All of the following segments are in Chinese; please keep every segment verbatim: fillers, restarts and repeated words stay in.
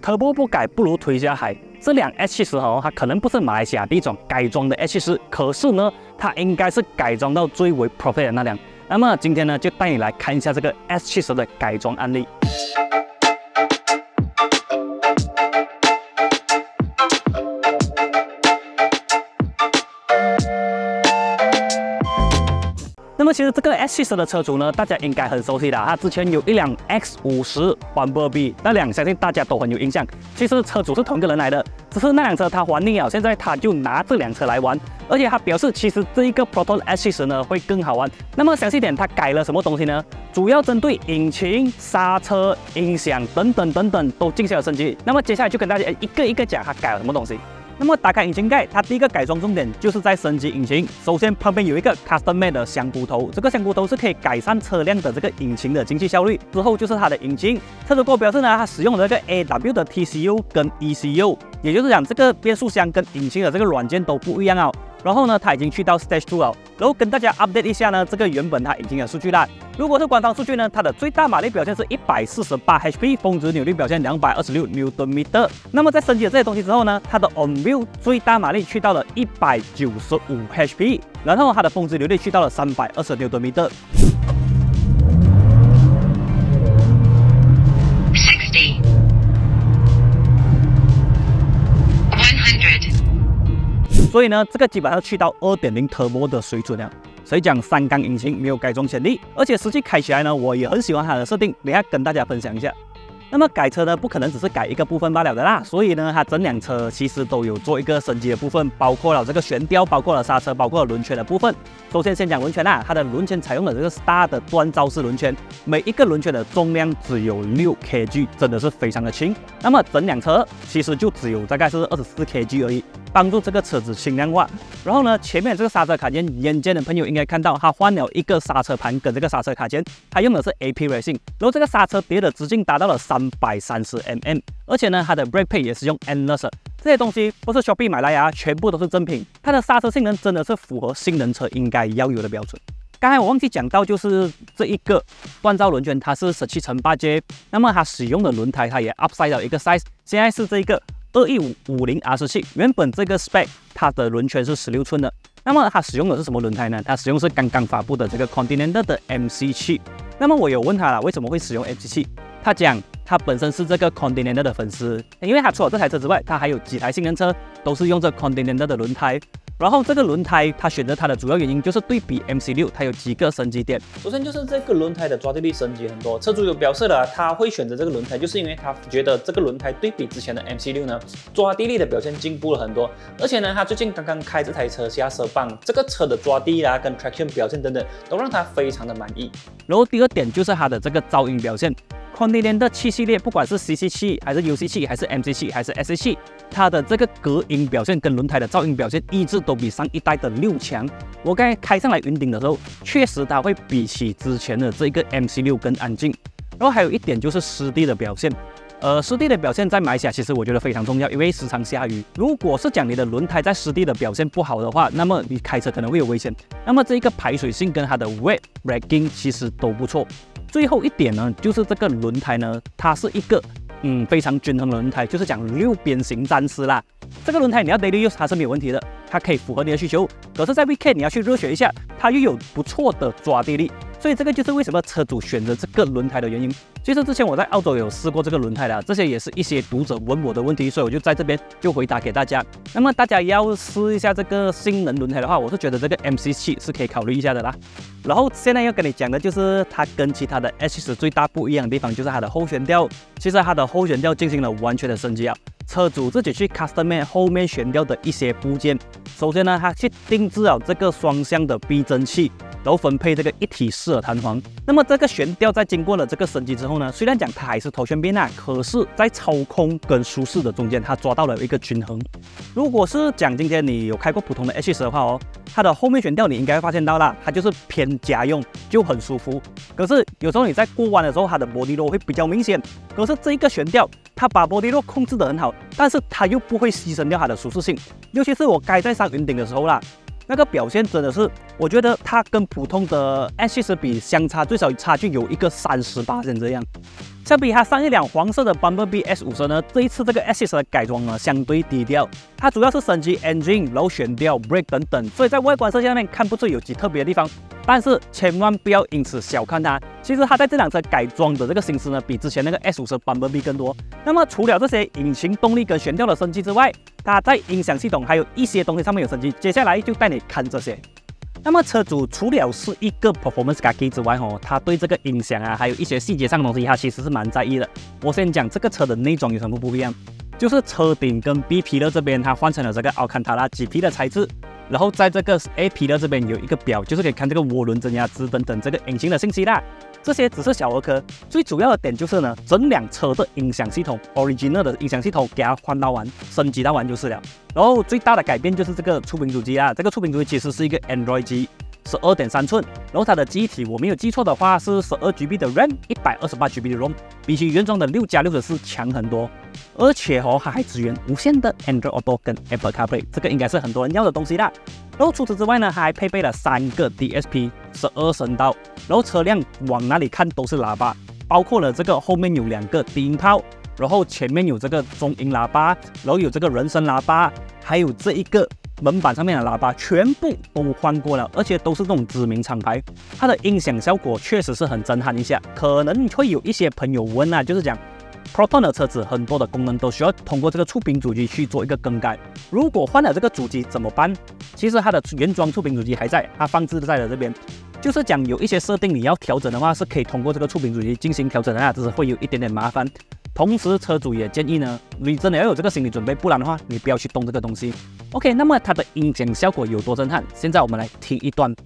Turbo 不改不如推下海。这辆 S 七十哦，它可能不是马来西亚第一种改装的 S 七十，可是呢，它应该是改装到最为 profit 的那辆。那么今天呢，就带你来看一下这个 S 七十的改装案例。 那么其实这个 S 七十的车主呢，大家应该很熟悉的，他之前有一辆 X 五十 Bumblebee， 那辆相信大家都很有印象。其实车主是同一个人来的，只是那辆车他还腻了，现在他就拿这辆车来玩，而且他表示其实这一个 Proton S 七十呢会更好玩。那么详细点，他改了什么东西呢？主要针对引擎、刹车、音响等等等等都进行了升级。那么接下来就跟大家一个一个讲他改了什么东西。 那么打开引擎盖，它第一个改装重点就是在升级引擎。首先旁边有一个 custom made 的香菇头，这个香菇头是可以改善车辆的这个引擎的经济效率。之后就是它的引擎，车主给我表示呢，它使用了这个 A W 的 T C U 跟 E C U， 也就是讲这个变速箱跟引擎的这个软件都不一样啊。然后呢，它已经去到 Stage 二了。然后跟大家 update 一下呢，这个原本它引擎的数据啦。如果是官方数据呢，它的最大马力表现是一百四十八 H P， 峰值扭力表现两百二十六 Newton meter。那么在升级了这些东西之后呢，它的 on wheel 最大马力去到了一百九十五 H P， 然后它的峰值扭力去到了三百二十 Newton meter。 所以呢，这个基本上去到 二点零 Turbo 的水准了。谁讲三缸引擎没有改装潜力？而且实际开起来呢，我也很喜欢它的设定，等一下跟大家分享一下。那么改车呢，不可能只是改一个部分罢了的啦，所以呢，它整辆车其实都有做一个升级的部分，包括了这个悬吊，包括了刹车，包括了轮圈的部分。首先先讲轮圈啦，它的轮圈采用了这个 Star 的锻造式轮圈，每一个轮圈的重量只有六 K G， 真的是非常的轻。那么整辆车其实就只有大概是二十四 K G 而已，帮助这个车子轻量化。然后呢，前面这个刹车卡钳，眼尖的朋友应该看到，它换了一个刹车盘跟这个刹车卡钳，它用的是 A P Racing， 然后这个刹车碟的直径达到了三百三十 millimeter， 而且呢，它的 brake pad 也是用 Endless， 这些东西不是 Shopee 买来啊，全部都是正品。它的刹车性能真的是符合性能车应该要有的标准。刚才我忘记讲到，就是这一个锻造轮圈，它是十七乘八 J， 那么它使用的轮胎它也 upside 了一个 size， 现在是这个二一五五零 R 十七， 原本这个 spec 它的轮圈是十六寸的。那么它使用的是什么轮胎呢？它使用是刚刚发布的这个 Continental 的 M C 七。那么我有问他了，为什么会使用 M C 七？ 他讲他本身是这个 Continental 的粉丝，因为他除了这台车之外，他还有几台性能车都是用这 Continental 的轮胎。 然后这个轮胎，它选择它的主要原因就是对比 M C 六， 它有几个升级点。首先就是这个轮胎的抓地力升级很多，车主有表示了，他会选择这个轮胎，就是因为他觉得这个轮胎对比之前的 M C 六 呢，抓地力的表现进步了很多。而且呢，他最近刚刚开这台车下车棒，这个车的抓地啊跟 traction 表现等等，都让他非常的满意。然后第二点就是它的这个噪音表现。 Continental 七系列，不管是 C C 七还是 U C 七还是 M C 七还是 S C 七， 它的这个隔音表现跟轮胎的噪音表现一致都比上一代的六强。我刚才开上来云顶的时候，确实它会比起之前的这个 M C 六更安静。然后还有一点就是湿地的表现。 呃，湿地的表现在马来西亚其实我觉得非常重要，因为时常下雨。如果是讲你的轮胎在湿地的表现不好的话，那么你开车可能会有危险。那么这一个排水性跟它的 wet braking 其实都不错。最后一点呢，就是这个轮胎呢，它是一个嗯非常均衡的轮胎，就是讲六边形战士啦。这个轮胎你要 daily use 它是没有问题的，它可以符合你的需求。可是，在 weekend 你要去热血一下，它又有不错的抓地力。 所以这个就是为什么车主选择这个轮胎的原因。其实之前我在澳洲有试过这个轮胎的，这些也是一些读者问我的问题，所以我就在这边就回答给大家。那么大家要试一下这个性能轮胎的话，我是觉得这个 M C 七是可以考虑一下的啦。然后现在要跟你讲的就是它跟其他的 S 七十最大不一样的地方，就是它的后悬吊。其实它的后悬吊进行了完全的升级啊。 车主自己去 custom made 后面悬吊的一些部件。首先呢，它去定制了这个双向的避震器，然后分配这个一体式的弹簧。那么这个悬吊在经过了这个升级之后呢，虽然讲它还是头悬边啊，可是在操控跟舒适的中间，它抓到了一个均衡。如果是讲今天你有开过普通的 S 七十的话哦，它的后面悬吊你应该会发现到啦，它就是偏家用，就很舒服。可是有时候你在过弯的时候，它的 body roll 会比较明显。可是这一个悬吊，它把 body roll 控制得很好。 但是它又不会牺牲掉它的舒适性，尤其是我开在上云顶的时候啦， 那个表现真的是，我觉得它跟普通的 S 七十比相差最少差距有一个三十八%这样。相比它上一辆黄色的 Bumblebee S 五十呢，这一次这个 S 七十的改装呢相对低调，它主要是升级 engine、然后悬吊、brake 等等，所以在外观设计上面看不出有几特别的地方。但是千万不要因此小看它，其实它在这辆车改装的这个心思呢，比之前那个 S 五十 Bumblebee 更多。那么除了这些引擎动力跟悬吊的升级之外，它在音响系统还有一些东西上面有升级，接下来就带你看这些。那么车主除了是一个 performance kaki 之外哦，他对这个音响啊，还有一些细节上的东西，他其实是蛮在意的。我先讲这个车的内装有什么不一样，就是车顶跟 B 皮勒这边它换成了这个 Alcantara 麂皮的材质，然后在这个 A 皮勒这边有一个表，就是可以看这个涡轮增压值等等这个引擎的信息啦。这些只是小儿科，最主要的点就是呢，整辆车的音响系统 original 的音响系统给它换到完，升级到完就是了。然后最大的改变就是这个触屏主机啊，这个触屏主机其实是一个 Android 机， 十二点三寸，然后它的记忆体我没有记错的话是 十二 G B 的 RAM， 一百二十八 G B 的 ROM， 比起原装的六加六十四强很多。而且哦，它还支援无线的 Android Auto 跟 Apple CarPlay， 这个应该是很多人要的东西啦。然后除此之外呢，它还配备了三个 D S P， 十二声道，然后车辆往哪里看都是喇叭，包括了这个后面有两个低音炮，然后前面有这个中音喇叭，然后有这个人声喇叭，还有这一个门板上面的喇叭，全部都换过了，而且都是这种知名厂牌。它的音响效果确实是很震撼一下。可能会有一些朋友问啊，就是讲 Proton 的车子很多的功能都需要通过这个触屏主机去做一个更改。如果换了这个主机怎么办？其实它的原装触屏主机还在，它放置在了这边。就是讲有一些设定你要调整的话，是可以通过这个触屏主机进行调整的啊，只是会有一点点麻烦。同时，车主也建议呢，你真的要有这个心理准备，不然的话，你不要去动这个东西。OK， 那么它的音响效果有多震撼？现在我们来听一段。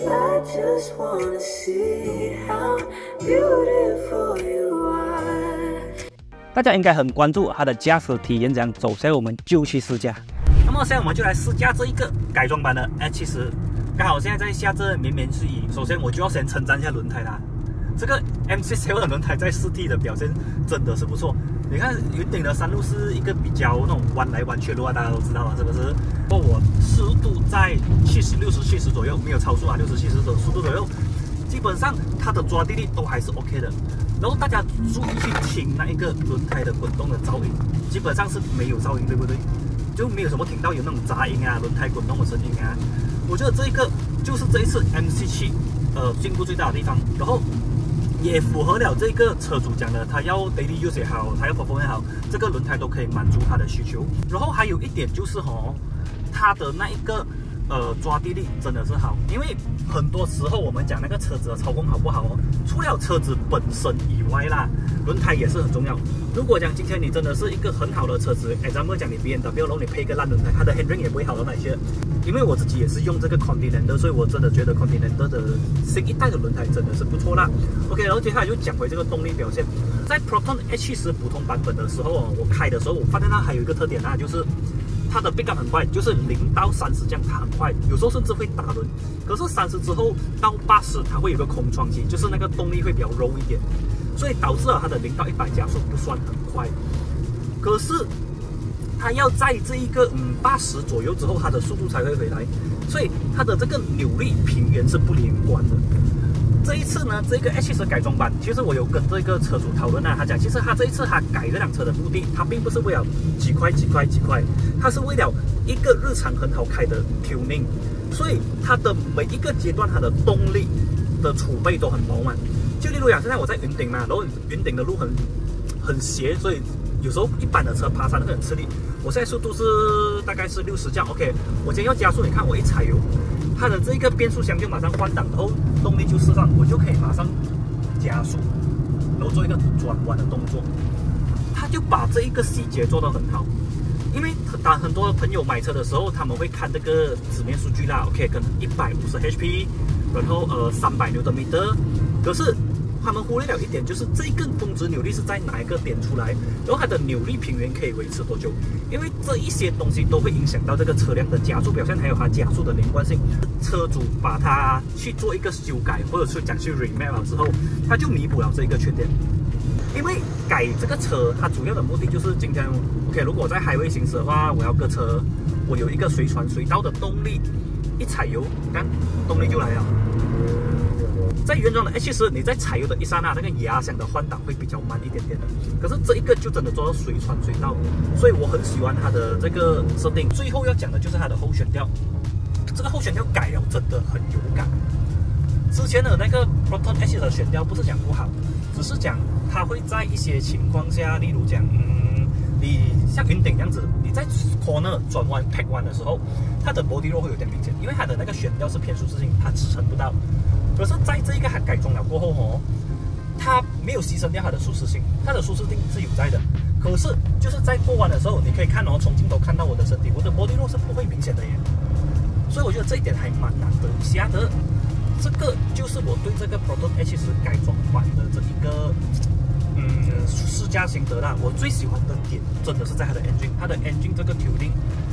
大家应该很关注它的驾驶体验怎样，走下来我们就去试驾。那么现在我们就来试驾这一个改装版的 S 七十。刚好现在在下这绵绵细雨，首先我就要先称赞一下轮胎啦。这个 M C 七的轮胎在四 T 的表现真的是不错。你看云顶的山路是一个比较那种弯来弯去的路啊，大家都知道啊，是不是？不过我速度在七十、六十、七十左右，没有超速啊，六十、七十的速度左右，基本上它的抓地力都还是 OK 的。然后大家注意去听那一个轮胎的滚动的噪音，基本上是没有噪音，对不对？就没有什么听到有那种杂音啊，轮胎滚动的声音啊。我觉得这一个就是这一次 M C 七呃进步最大的地方，然后也符合了这个车主讲的，他要 daily use 也好，他要 performance 也好，这个轮胎都可以满足他的需求。然后还有一点就是哦，它的那一个呃抓地力真的是好，因为很多时候我们讲那个车子的操控好不好哦，除了车子本身以外啦，轮胎也是很重要。如果讲今天你真的是一个很好的车子 ，example 讲你 B M W， 然后你配一个烂轮胎，它的 handling 也不会好到哪些。因为我自己也是用这个 Continental， 所以我真的觉得 Continental 的新一代的轮胎真的是不错啦。OK， 然后接下来就讲回这个动力表现，在 Proton S 七十普通版本的时候哦，我开的时候我发现它还有一个特点啊，就是它的 pick up 很快，就是零到三十这样它很快，有时候甚至会打轮。可是三十之后到八十，它会有个空窗期，就是那个动力会比较柔一点，所以导致了它的零到一百加速不算很快。可是它要在这一个嗯八十左右之后，它的速度才会回来，所以它的这个扭力平原是不连贯的。这一次呢，这个 S 七十改装版，其实我有跟这个车主讨论啊，他讲其实他这一次他改这辆车的目的，他并不是为了几块几块几块，他是为了一个日常很好开的 tuning， 所以它的每一个阶段它的动力的储备都很饱满。就例如讲，现在我在云顶嘛，然后云顶的路很很斜，所以有时候一般的车爬山都很吃力。我现在速度是大概是六十这样 ，OK。我今天要加速，你看我一踩油，它的这个变速箱就马上换挡，然后动力就释放，我就可以马上加速，然后做一个转弯的动作。它就把这一个细节做得很好。因为当很多朋友买车的时候，他们会看这个纸面数据啦 ，OK， 跟一百五十 H P， 然后呃三百牛的米的，可是他们忽略了一点，就是这个峰值扭力是在哪一个点出来，然后它的扭力平原可以维持多久？因为这一些东西都会影响到这个车辆的加速表现，还有它加速的连贯性。车主把它去做一个修改，或者是讲去 remap 了之后，它就弥补了这一个缺点。因为改这个车，它主要的目的就是今天 ，OK， 如果在 highway 行驶的话，我要割车，我有一个随传随到的动力， 一踩油，看动力就来了。在原装的 H 十，你在踩油的一刹那，那个压箱的换挡会比较慢一点点的。可是这一个就真的做到随传随到，所以我很喜欢它的这个设定。最后要讲的就是它的后悬吊，这个后悬吊改了真的很有感。之前的那个 Proton H 的悬吊不是讲不好，只是讲它会在一些情况下，例如讲，嗯，你像云顶这样子，你在 corner 转弯 pack 弯的时候，它的 body roll 会有点明显，因为它的那个悬吊是偏舒适性，它支撑不到。可是在这一个它改装了过后哦，它没有牺牲掉它的舒适性，它的舒适性是有在的。可是就是在过弯的时候，你可以看哦，从镜头看到我的身体，我的 body roll 是不会明显的耶。所以我觉得这一点还蛮难得一下的。这个就是我对这个 Proton H 十改装版的这一个嗯试驾心得啦。我最喜欢的点真的是在它的 engine， 它的 engine 这个 tuning，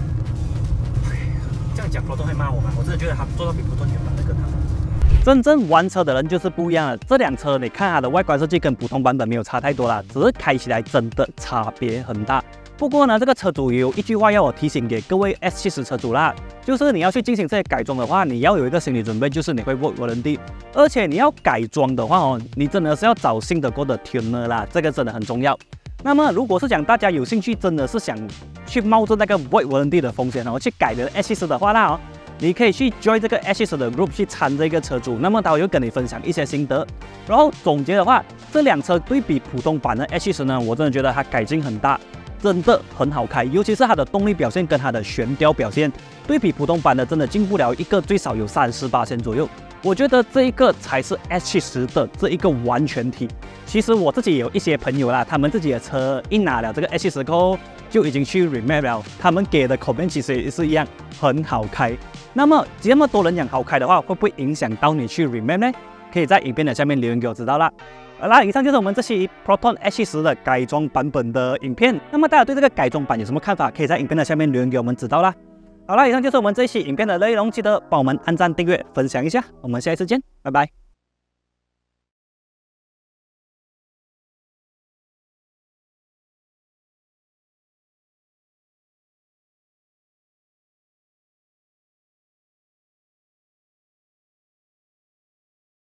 这样讲 Proton 会骂我吗？我真的觉得它做到比 Proton 原版的更好。真正玩车的人就是不一样了。这辆车你看它的外观设计跟普通版本没有差太多啦，只是开起来真的差别很大。不过呢，这个车主有一句话要我提醒给各位 S 七十 车主啦，就是你要去进行这些改装的话，你要有一个心理准备，就是你会 work warranty， 而且你要改装的话哦，你真的是要找信得过的 tuner 啦，这个真的很重要。那么如果是讲大家有兴趣，真的是想去冒着那个 work warranty 的风险哦，去改的 S 七十 的话啦哦，你可以去 join 这个 S 七十 的 group 去参这个车主，那么他会跟你分享一些心得。然后总结的话，这辆车对比普通版的 S 七十 呢，我真的觉得它改进很大。真的很好开，尤其是它的动力表现跟它的悬吊表现，对比普通版的真的进步了一个最少有 百分之三十 左右。我觉得这一个才是 S 七十 的这一个完全体。其实我自己也有一些朋友啦，他们自己的车一拿了这个 S 七十 过后，就已经去 remap 了，他们给的 comment 其实也是一样，很好开。那么这么多人讲好开的话，会不会影响到你去 remap 呢？可以在影片的下面留言给我知道啦。好啦，以上就是我们这期 Proton H 七十的改装版本的影片。那么大家对这个改装版有什么看法？可以在影片的下面留言给我们知道啦。好啦，以上就是我们这一期影片的内容，记得帮我们按赞、订阅、分享一下。我们下一次见，拜拜。